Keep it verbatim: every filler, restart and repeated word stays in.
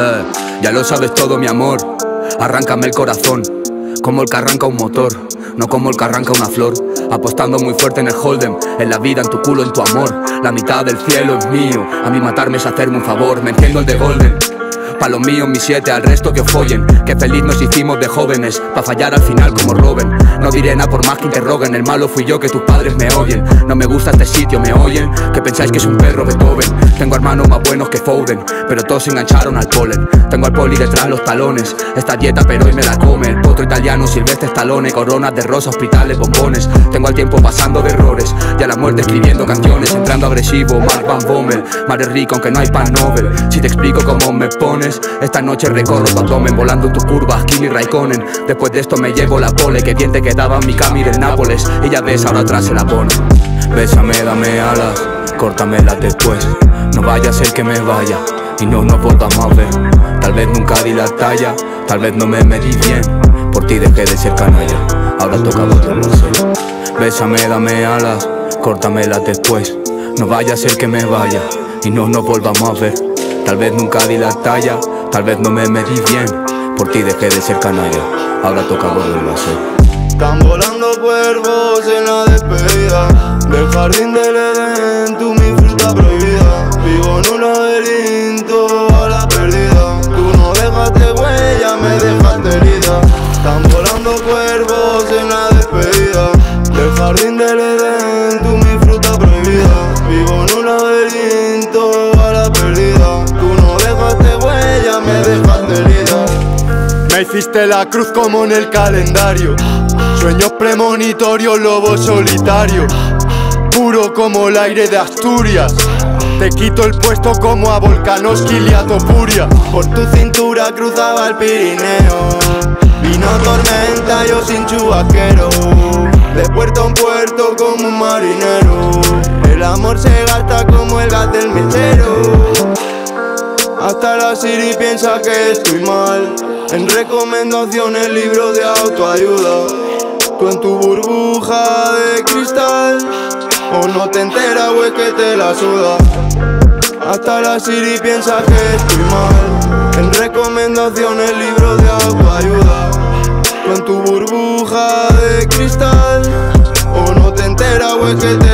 Eh, ya lo sabes todo, mi amor. Arráncame el corazón, como el que arranca un motor, no como el que arranca una flor. Apostando muy fuerte en el hold'em, en la vida, en tu culo, en tu amor. La mitad del cielo es mío, a mí matarme es hacerme un favor. Me entiendo el de golden, pa' los míos mis siete, al resto que os follen. Que feliz nos hicimos de jóvenes, pa' fallar al final como Robin. No diré nada por más que interroguen, el malo fui yo, que tus padres me oyen. No me gusta este sitio, me oyen, que pensáis que es un perro Beethoven. Tengo hermanos más buenos que Foden, pero todos se engancharon al polen. Tengo al poli detrás los talones, esta dieta pero hoy me la come. El potro italiano, Silvestre Stallone, coronas de rosa, hospitales, bombones. Tengo al tiempo pasando de errores, y a la muerte escribiendo canciones. Entrando agresivo, Mark Van Bommel. Mar es rico aunque no hay pan Nobel. Si te explico cómo me pones, esta noche recorro tu abdomen, volando en tus curvas, Kimi Raikkonen. Después de esto me llevo la pole, que bien te quedaba mi Cami del Nápoles. Y ya ves, ahora atrás se la pone. Bésame, dame alas, córtamelas después. No vaya a ser que me vaya y no nos volvamos a ver. Tal vez nunca di la talla, tal vez no me medí bien. Por ti dejé de ser canalla, ahora toca volverlo a ser. Bésame, dame alas, córtamelas después. No vaya a ser que me vaya y no nos volvamos a ver. Tal vez nunca di la talla, tal vez no me medí bien. Por ti dejé de ser canalla, ahora toca volverlo a hacer. Están volando cuervos en la despedida del jardín del Edén, tú mi fruta prohibida. Vivo en un laberinto a la pérdida. Tú no dejaste huella, me dejaste herida. Están volando cuervos en la despedida del jardín del Edén, tú mi fruta prohibida. Vivo en un laberinto a la pérdida. Tú no dejaste huella, me dejaste herida. Me hiciste la cruz como en el calendario. Sueños premonitorios, lobo solitario. Puro como el aire de Asturias. Te quito el puesto como a Volkanovski y a Topuria. Por tu cintura cruzaba el Pirineo. Vino tormenta, yo sin chubasquero. De puerto en puerto como un marinero. El amor se gasta como el gas del mechero. Hasta la Siri piensa que estoy mal. En recomendaciones, libros de autoayuda. Tú en tu burbuja de cristal, o no te enteras o es que te la suda. Hasta la Siri piensa que estoy mal. En recomendaciones, libros de autoayuda. Tú en tu burbuja de cristal, o no te enteras o es que te